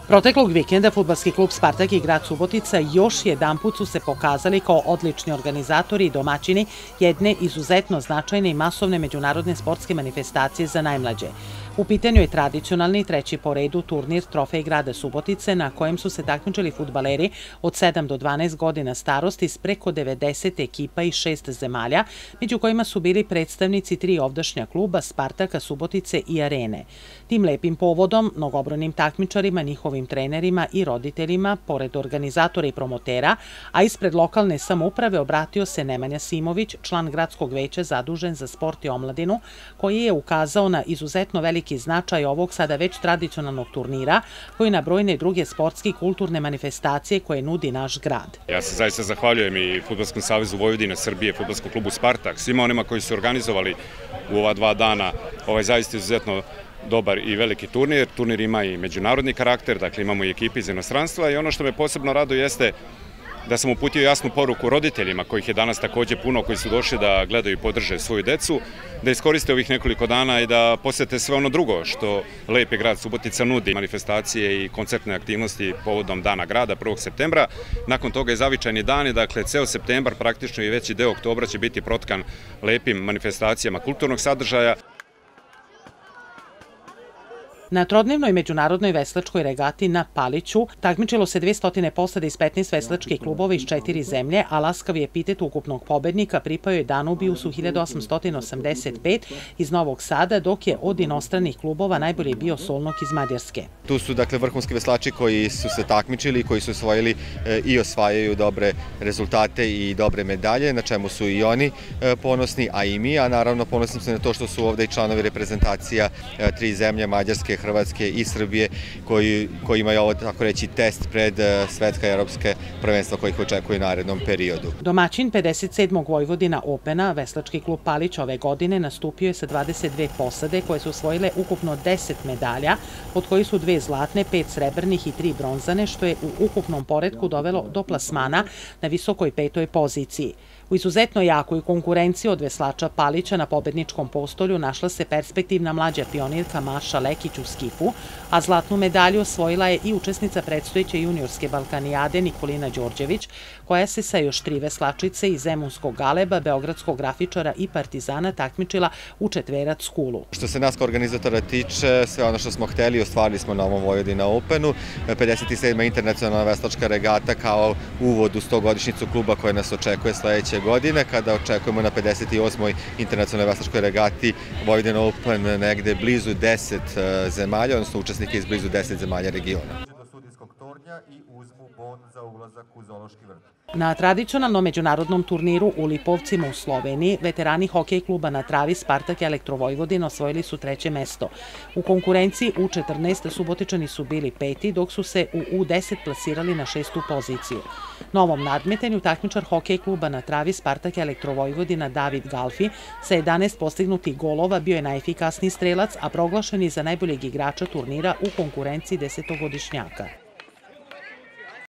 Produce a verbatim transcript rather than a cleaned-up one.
Proteklog vikenda fudbalski klub Spartak i grad Subotica još jedanput su se pokazali kao odlični organizatori i domaćini jedne izuzetno značajne i masovne međunarodne sportske manifestacije za najmlađe. U pitanju je tradicionalni treći po redu turnir Trofej grada Subotice na kojem su se takmičili fudbaleri od sedam do dvanaest godina starosti iz preko devedeset ekipa i šest zemalja, među kojima su bili predstavnici tri ovdašnja kluba Spartaka, Subotice i Arene. Tim lepim povodom, mnogobrojnim takmičarima, njihovim trenerima i roditeljima, pored organizatora i promotera, a ispred lokalne samouprave obratio se Nemanja Simović, član gradskog veća zadužen za sport i omladinu, koji je ukazao na izuzetno veliki značaj ovog sada već tradicionalnog turnira, koji na brojne druge sportske i kulturne manifestacije koje nudi naš grad. Ja se zaista zahvaljujem i Fudbalskom savezu Vojvodine Srbije, Fudbalskom klubu Spartak, svima onima koji su organizovali u ova dva dana ovaj zaista izuzetno dobar i veliki turnir. Turnir ima i međunarodni karakter, dakle imamo i ekipe iz inostranstva i ono što me posebno raduje jeste da sam uputio jasnu poruku roditeljima, kojih je danas takođe puno, koji su došli da gledaju i podrže svoju decu, da iskoriste ovih nekoliko dana i da posete sve ono drugo što lepi grad Subotica nudi. Manifestacije i koncertne aktivnosti povodom Dana grada prvog septembra. Nakon toga je zavičajni dan i dakle ceo septembar, praktično i veći deo oktobra će biti protkan lepim manifestacijama kulturnog sadržaja. Na trodnevnoj međunarodnoj veslačkoj regati na Paliću takmičilo se dvesta posade iz petnaest veslačkih klubova iz četiri zemlje, a laskavi epitet ukupnog pobednika pripao je Danubiusu hiljadu osamsto osamdeset pet iz Novog Sada, dok je od inostranih klubova najbolji bio Solnok iz Mađarske. Tu su dakle vrhunski veslači koji su se takmičili, koji su osvojili i osvajaju dobre rezultate i dobre medalje, na čemu su i oni ponosni, a i mi, a naravno ponosni su na to što su ovde i članovi reprezentacija tri zemlje, Mađarske, Hrvatske i Srbije, koji, koji imaju ovo, tako reći, test pred svetska i evropske prvenstva kojih očekuje u narednom periodu. Domaćin pedeset sedmog Vojvodina Opena, veslački klub Palić ove godine, nastupio je sa dvadeset dve posade koje su osvojile ukupno deset medalja, od kojih su dve zlatne, pet srebrnih i tri bronzane, što je u ukupnom poretku dovelo do plasmana na visokoj petoj poziciji. U izuzetno jakoj konkurenciji od veslača Palića na pobedničkom postolju našla se perspektivna mlađa pionirka Maša Lekić u skifu, a zlatnu medalju osvojila je i učesnica predstojeće juniorske Balkanijade Nikolina Đorđević, koja se sa još tri veslačice iz Zemunskog Galeba, beogradskog grafičara i Partizana takmičila u četverac Kulu. Što se nas kao organizatora tiče, sve ono što smo hteli ostvarili smo na ovom Vojvodina Openu. pedeset sedma internacionalna veslačka regata kao uvod u stogodišnjicu kluba koja nas očekuje sledeće godine, kada očekujemo na pedeset osmoj internacionalnoj veslačkoj regati Vojvodina Open negde blizu deset zemalja, odnosno učesnike iz blizu deset zemalja regiona. Na tradicionalnom međunarodnom turniru u Lipovcima u Sloveniji veterani hokej kluba na travi Spartak i Elektrovojvodina osvojili su treće mesto. U konkurenciji U četrnaest Subotičani su bili peti, dok su se u U deset plasirali na šestu poziciju. Na ovom nadmetanju takmičar hokej kluba na travi Spartak i Elektrovojvodina David Galfi sa jedanaest postignutih golova bio je najefikasniji strelac, a proglašen je za najboljeg igrača turnira u konkurenciji desetogodišnjaka.